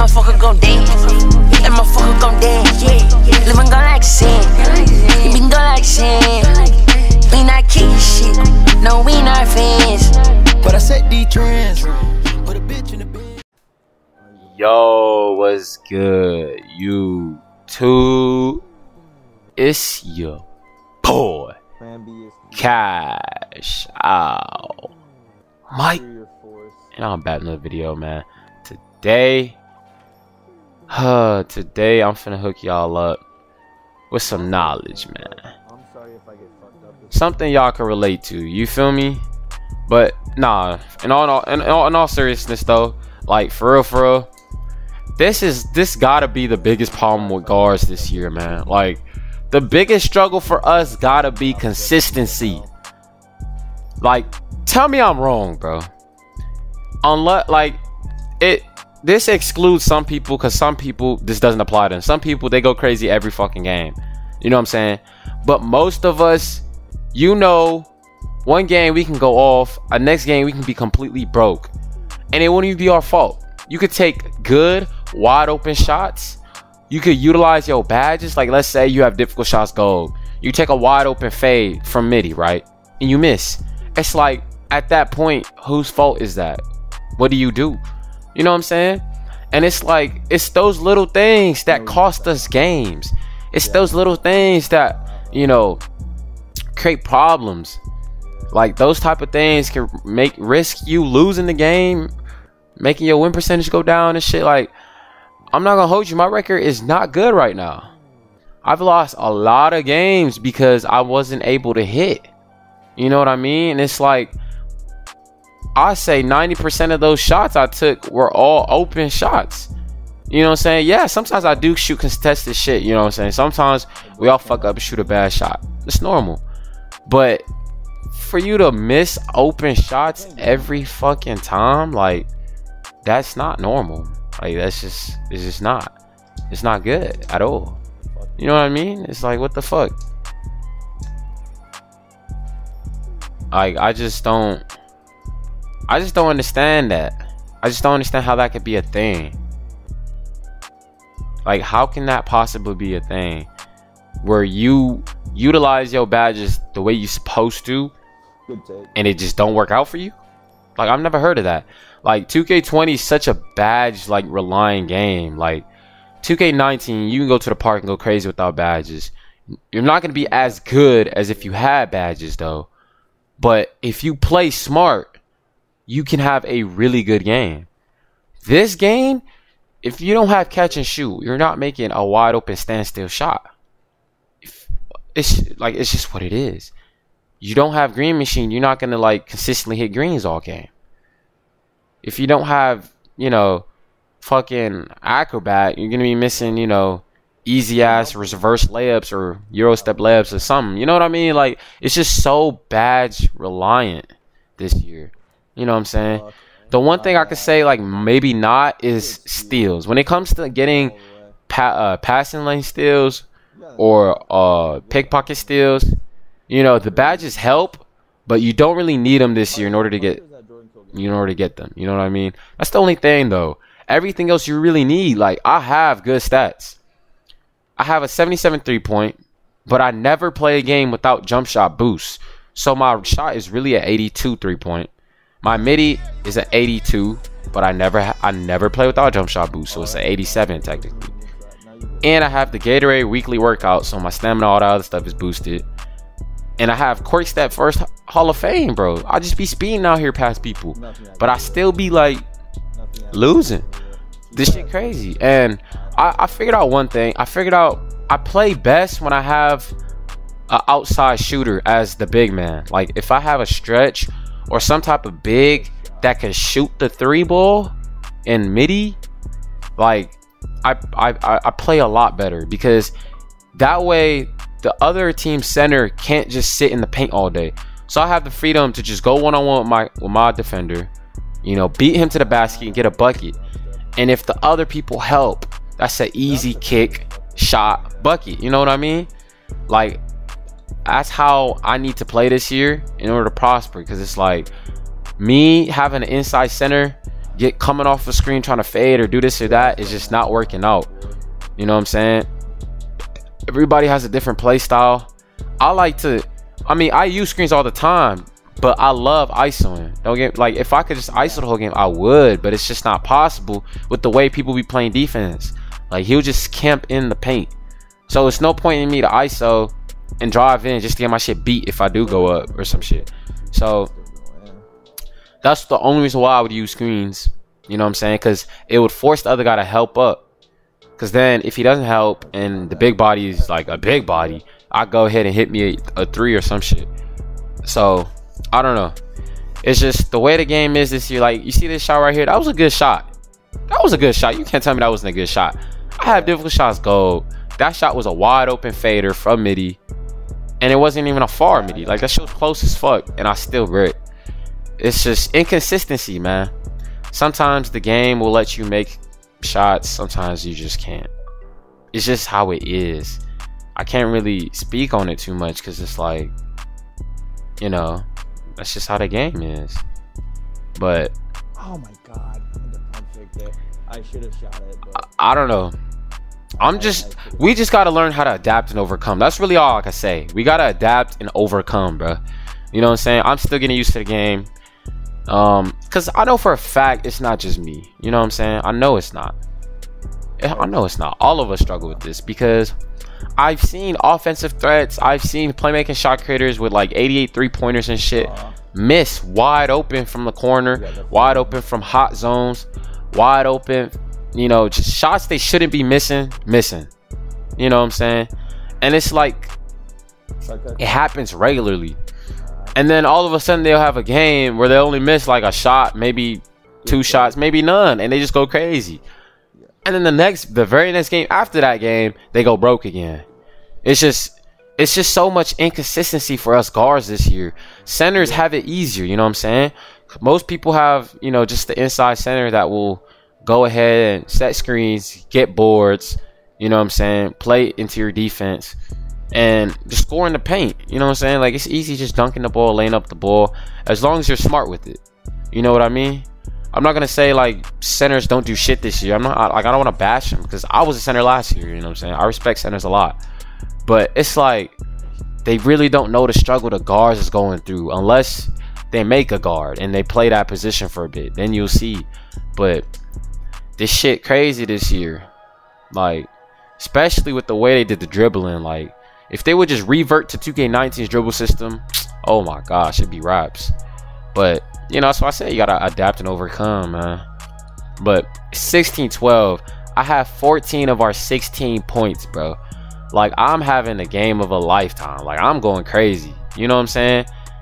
motherfucker gon' dance. That motherfucker gon' dance, yeah. Living go like sin. You been go like sin. We not kicking shit. No, we not fans. But I set these trends. Put a bitch in the bed. Yo, what's good, YouTube? It's your boy, Cash Out Mike, and I'm back in another video, man. Today I'm finna hook y'all up with some knowledge, man. Something y'all can relate to. You feel me? But nah, in all seriousness though, like for real, this gotta be the biggest problem with guards this year, man. Like the biggest struggle for us gotta be consistency. Like, tell me I'm wrong, bro. Unless like this excludes some people, because some people this doesn't apply to them. Some people, they go crazy every fucking game. You know what I'm saying? But most of us, you know, one game we can go off, a next game we can be completely broke, and it won't even be our fault. You could take good wide open shots. You could utilize your badges. Like, let's say you have difficult shots gold. You take a wide open fade from midi, right? And you miss. It's like, at that point, whose fault is that? What do? You know what I'm saying? And it's like, it's those little things that cost us games. It's those little things that, you know, create problems. Like, those type of things can risk you losing the game, making your win percentage go down and shit. Like, I'm not gonna hold you, my record is not good right now. I've lost a lot of games because I wasn't able to hit. You know what I mean? And it's like, I say 90% of those shots I took were all open shots. You know what I'm saying? Yeah, sometimes I do shoot contested shit. You know what I'm saying? Sometimes we all fuck up and shoot a bad shot. It's normal. But for you to miss open shots every fucking time, like, that's not normal. Like, it's just not. It's not good at all. You know what I mean? It's like, what the fuck? Like, I just don't understand that. I just don't understand how that could be a thing. Like, how can that possibly be a thing where you utilize your badges the way you're supposed to and it just don't work out for you? Like, I've never heard of that. Like, 2K20 is such a badge like relying game. Like 2K19, you can go to the park and go crazy without badges. You're not going to be as good as if you had badges though. But if you play smart, you can have a really good game. This game, if you don't have catch and shoot, you're not making a wide open standstill shot. It's just what it is. You don't have green machine, you're not going to like consistently hit greens all game. If you don't have, you know, fucking acrobat, you're going to be missing, you know, easy ass reverse layups or Euro step layups or something. You know what I mean? Like, it's just so badge reliant this year. You know what I'm saying? The one thing I could say, like, maybe not, is steals. When it comes to getting passing lane steals or pickpocket steals, you know, the badges help, but you don't really need them this year in order to get them. You know what I mean? That's the only thing though. Everything else you really need. Like, I have good stats. I have a 77 3-point, but I never play a game without jump shot boost. So my shot is really an 82 3-point. My midi is an 82, but I never play without jump shot boost, so it's an 87 technically. And I have the Gatorade weekly workout, so my stamina, all that other stuff is boosted. And I have Corey Step first Hall of Fame, bro. I just be speeding out here past people, but I still be like losing. This shit crazy. And I figured out one thing. I play best when I have an outside shooter as the big man. Like, if I have a stretch or some type of big that can shoot the 3-ball in midi, like, I play a lot better, because that way the other team center can't just sit in the paint all day. So I have the freedom to just go one-on-one with my defender, you know, beat him to the basket and get a bucket. And if the other people help, that's an easy kick, shot, bucket. You know what I mean? Like, that's how I need to play this year in order to prosper. Because it's like, me having an inside center coming off the screen trying to fade or do this or that is just not working out. You know what I'm saying? Everybody has a different play style. I use screens all the time, but I love ISOing. Don't get, like, if I could just ISO the whole game, I would, but it's just not possible with the way people be playing defense. Like, he'll just camp in the paint. So it's no point in me to ISO and drive in just to get my shit beat if I do go up or some shit. So that's the only reason why I would use screens. You know what I'm saying? Because it would force the other guy to help up. Because then if he doesn't help and the big body is like a big body, I go ahead and hit me a 3 or some shit. So I don't know. It's just the way the game is this year. Like, you see this shot right here? That was a good shot. That was a good shot. You can't tell me that wasn't a good shot. I have difficult shots go. That shot was a wide open fader from midi. And it wasn't even a far midi. Like, that shit was close as fuck. And I still grit. It's just inconsistency, man. Sometimes the game will let you make shots. Sometimes you just can't. It's just how it is. I can't really speak on it too much because it's like, you know, that's just how the game is. But oh my god, I should have shot it, but I don't know. We just gotta learn how to adapt and overcome. That's really all I can say. We gotta adapt and overcome, bro. You know what I'm saying? I'm still getting used to the game. Cause I know for a fact it's not just me. You know what I'm saying? I know it's not. I know it's not. All of us struggle with this because I've seen offensive threats. I've seen playmaking shot creators with like 88 3-pointers and shit miss wide open from the corner, wide open from hot zones, wide open, you know, just shots they shouldn't be missing. You know what I'm saying? And it's like it happens regularly. And then all of a sudden they'll have a game where they only miss like a shot, maybe 2 shots, maybe none, and they just go crazy. And then the very next game after that game, they go broke again. It's just so much inconsistency for us guards this year. Centers have it easier, you know what I'm saying? Most people have, you know, just the inside center that will go ahead and set screens, get boards, you know what I'm saying, play into your defense, and just score in the paint. You know what I'm saying? Like, it's easy just dunking the ball, laying up the ball, as long as you're smart with it. You know what I mean? I'm not gonna say like centers don't do shit this year. I don't want to bash them because I was a center last year. You know what I'm saying? I respect centers a lot, but it's like they really don't know the struggle the guards is going through unless they make a guard and they play that position for a bit. Then you'll see. But this shit crazy this year, like especially with the way they did the dribbling. Like, if they would just revert to 2K19's dribble system, oh my gosh, it'd be raps. But you know, that's why I say you gotta adapt and overcome, man. But 16-12, I have 14 of our 16 points, bro. Like, I'm having a game of a lifetime. Like, I'm going crazy. You know what I'm saying?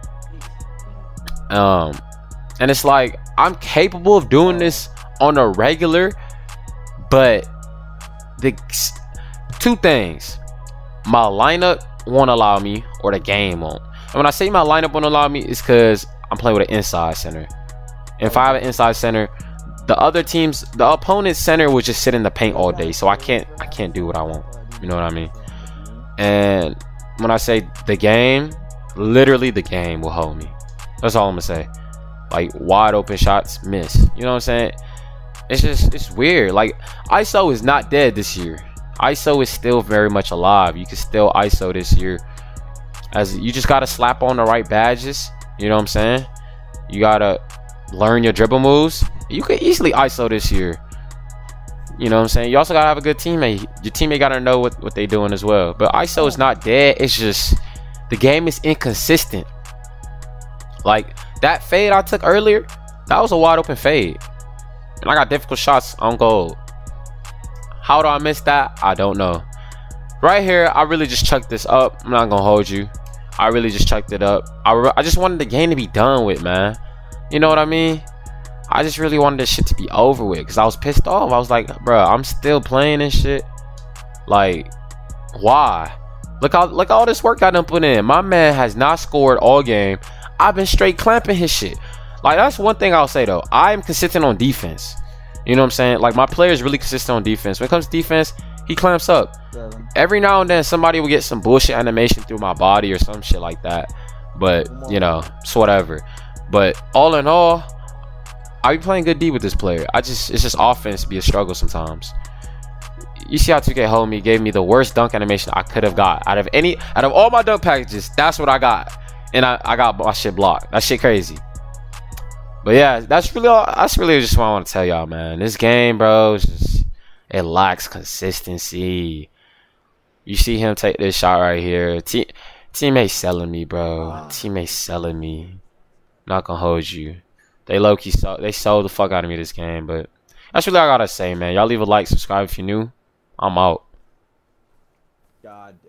And it's like I'm capable of doing this on a regular, but the 2 things: my lineup won't allow me, or the game won't. And when I say my lineup won't allow me, it's because I'm playing with an inside center. And if I have an inside center, the opponent's center will just sit in the paint all day. So I can't do what I want. You know what I mean? And when I say the game, literally the game will hold me. That's all I'm gonna say. Like, wide open shots, miss. You know what I'm saying? It's weird. Like, ISO is not dead this year. ISO is still very much alive. You can still ISO this year. As you just gotta slap on the right badges. You know what I'm saying? You gotta learn your dribble moves. You could easily ISO this year. You know what I'm saying? You also gotta have a good teammate. Your teammate gotta know what they're doing as well. But ISO is not dead. It's just the game is inconsistent. Like, that fade I took earlier, that was a wide open fade. And I got difficult shots on goal. How do I miss that? I don't know. Right here, I really just chucked this up. I'm not gonna hold you. I really just chucked it up. I just wanted the game to be done with, man. You know what I mean? I just really wanted this shit to be over with because I was pissed off. I was like, bro, I'm still playing this shit. Like, why? Look all this work I done put in. My man has not scored all game. I've been straight clamping his shit. Like, that's one thing I'll say though. I am consistent on defense. You know what I'm saying? Like, my player is really consistent on defense. When it comes to defense, he clamps up. Every now and then somebody will get some bullshit animation through my body or some shit like that. But, you know, it's whatever. But all in all, I be playing good D with this player. It's just offense be a struggle sometimes. You see how 2K hold me, gave me the worst dunk animation I could have got out of all my dunk packages. That's what I got, and I got my shit blocked. That shit crazy. But yeah, that's really just what I want to tell y'all, man. This game, bro, it lacks consistency. You see him take this shot right here. Teammate selling me, bro. Teammate selling me. Not gonna hold you. They low-key sold the fuck out of me this game, but that's really all I gotta say, man. Y'all leave a like, subscribe if you're new. I'm out. God